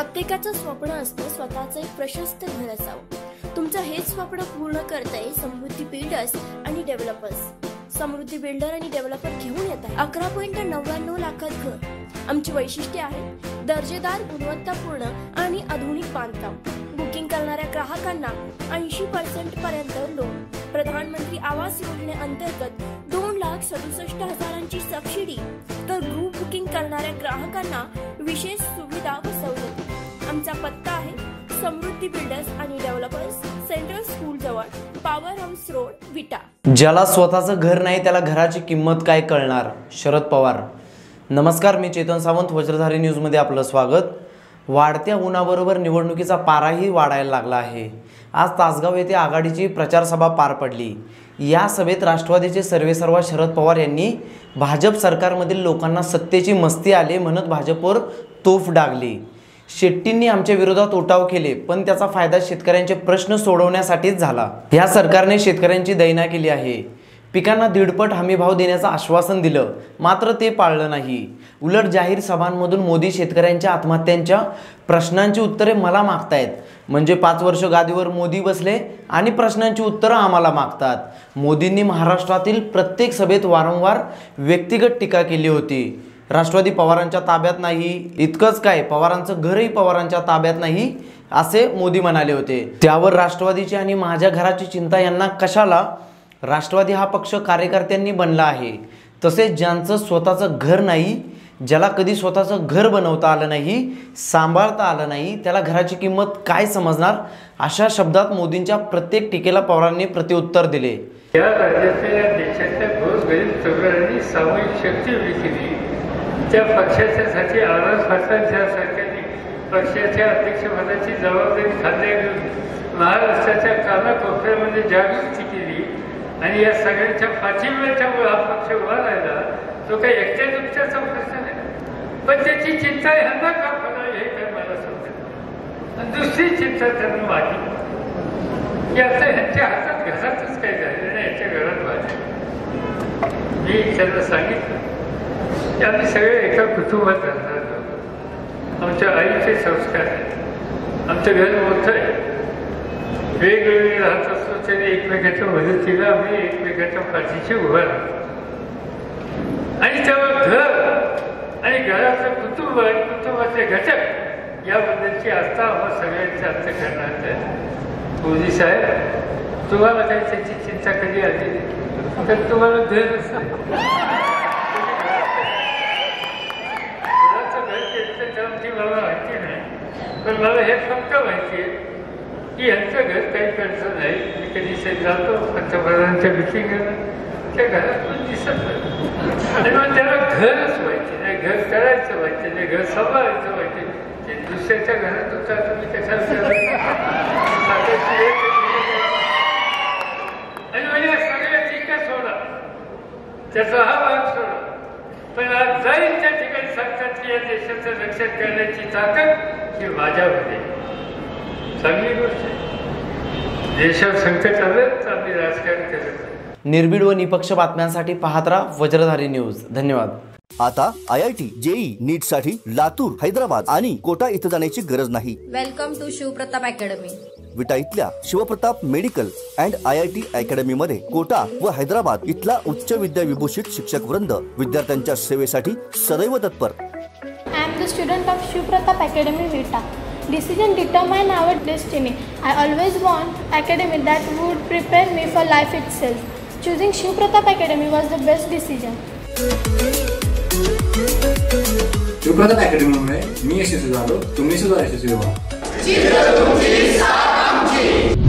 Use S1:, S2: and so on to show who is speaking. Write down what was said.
S1: प्रत्येकाचं स्वप्न असतं स्वतःचं एक प्रशस्त घर असावं। तुमचं हेच स्वप्न पूर्ण करतंय समृद्धी बिल्डर्स आणि डेव्हलपर्स। समृद्धी बिल्डर आणि डेव्हलपर घेऊन येत आहे 11.99 लाखात घर। आमची वैशिष्ट्ये आहेत दर्जेदार, गुणवत्तापूर्ण आणि आधुनिक बांधकाम। बुकिंग करणाऱ्या ग्राहकांना 80% पर्यंत लोन। प्रधानमंत्री आवास योजनेअंतर्गत 2,67,000ची सबसिडी, तर ग्रुप बुकिंग करणाऱ्या ग्राहकांना विशेष सुविधा व सवलती। आमचा पत्ता आहे समृद्धी बिल्डर्स आणि डेव्हलपर्स, सेंट्रल स्कूल जवळ, पॉवर हाऊस रोड, विटा।
S2: ज्याला स्वतःचं घर नाही त्याला घराची किंमत काय कळणार? शरद पवार। नमस्कार, मी चेतन सावंत, वज्रधारी न्यूज मध्ये आपलं स्वागत। वाढत्या उन्हाबरोबर निवडणुकीचा पाराही वाढायला लागला आहे। आज तासगाव येथे आघाडीची प्रचार सभा पार पडली। या सभेत राष्ट्रवादीचे सर्वेसर्वा शरद पवार यांनी भाजप सरकारमधील लोकांना सत्तेची मस्ती आली म्हणत भाजपवर तोफ डागली। शेट्टींनी आमच्या विरोधात उठाव केले, पण त्याचा फायदा शेतकऱ्यांचे प्रश्न सोडवण्यासाठीच झाला। या सरकारने शेतकऱ्यांची दैना केली आहे। पिकांना 1.5 हमीभाव देण्याचं आश्वासन दिलं, मात्र ते पाळलं नाही। उलट जाहीर सभांमधून मोदी शेतकऱ्यांच्या आत्महत्यांच्या प्रश्नांची उत्तरे मला मागतायत। म्हणजे 5 वर्ष गादीवर मोदी बसले आणि प्रश्नांची उत्तरं आम्हाला मागतात। मोदींनी महाराष्ट्रातील प्रत्येक सभेत वारंवार व्यक्तिगत टीका केली होती। राष्ट्रवादी पवारांच्या ताब्यात नाही, इतकंच काय पवारांचं घरही पवारांच्या ताब्यात नाही असे मोदी म्हणाले होते। त्यावर राष्ट्रवादीची आणि माझ्या घराची चिंता यांना कशाला? राष्ट्रवादी हा पक्ष कार्यकर्त्यांनी बनला आहे। तसेच ज्यांचं स्वतःचं घर नाही, ज्याला कधी स्वतःचं घर बनवता आलं नाही, सांभाळता आलं नाही, त्याला घराची किंमत काय समजणार? अशा शब्दात मोदींच्या प्रत्येक टीकेला पवारांनी प्रत्युत्तर दिले।
S3: या राज्याच्या या देशाच्या गोरगरीब तरुणांनी सामूहिक शक्ती उभी केली। त्या पक्षाच्यासाठी आवाज फाटल ज्या सरकारने पक्षाच्या अध्यक्षपदाची जबाबदारी खांद्यावर घेऊन महाराष्ट्राच्या कानाकोपऱ्यामध्ये जागृती केली आणि या सगळ्यांच्या पाठिंब्याच्यामुळे हा पक्ष उभा राहिला। तो काही एकट्या दुसऱ्याचा प्रश्न नाही, पण त्याची चिंता ह्यांना का पडावी हे काय मला समजत। आणि दुसरी चिंता त्यांना माझी की आता ह्यांच्या हातात घरातच काही झालं नाही, यांच्या घरात बाहेर। मी त्यांना सांगितलं की आम्ही सगळे एका कुटुंबात राहणार आहोत। आमच्या आईचे संस्कार आहेत, आमचं घर मोठं आहे, वेगवेगळे राहत असतो तरी एकमेकाच्या मदतीला आम्ही एकमेकाच्या पाठीशी उभा राहतो। आणि तेव्हा घर आणि घराचं कुटुंब आणि कुटुंबाचे घटक याबद्दलची आस्था आम्हा सगळ्यांच्या अंतःकरणात आहे। मोदी साहेब, तुम्हाला काही त्याची चिंता कधी आली तर तुम्हाला घर असं मला माहिती नाही, पण मला हे फक्त माहिती आहे की यांचं घर काही करायचं नाही। मी कधी जातो पंतप्रधानांच्या मिटिंगला, त्या घरात पण दिसत नाही आणि मग त्याला घरच माहिती नाही, घर करायचं माहिती नाही, घर सांभाळायचं माहिती नाही। ते दुसऱ्याच्या घरात होता तुम्ही कशाला आणि म्हणजे सगळ्या टीका सोडा, त्याचा हा भाग सोडा, पण आज जाईल त्या ठिकाणी सांगतात की या देशाचं रक्षण करण्याची ताकद ही माझ्यामध्ये। चांगली गोष्ट आहे, देशात संकट आलं तर आम्ही राजकारण करत।
S2: निर्भीड व निपक्ष बातम्यांसाठी पाहत राहा वज्रधारी न्यूज। धन्यवाद।
S4: आता IIT JEE नीट साठी लातूर, हैदराबाद आणि कोटा इथं जाण्याची गरज नाही।
S5: Welcome to Shivpratap academy.
S4: Vita इथल्या Shivpratap medical and IIT academy मध्ये कोटा व हैदराबाद इथला उच्च विद्या विभूषित शिक्षक वृंद विद्यार्थ्यांच्या सेवेसाठी सदैव तत्पर।
S6: I am the student of Shivpratap Academy, Vita. Decision determine our destiny. I always want academy that would prepare me for life itself. Choosing Shivpratap Academy was the best decision.
S7: Shivpratap अकॅडमीमुळे मी यशस्वी झालो, तुम्ही सुद्धा यशस्वी व्हा।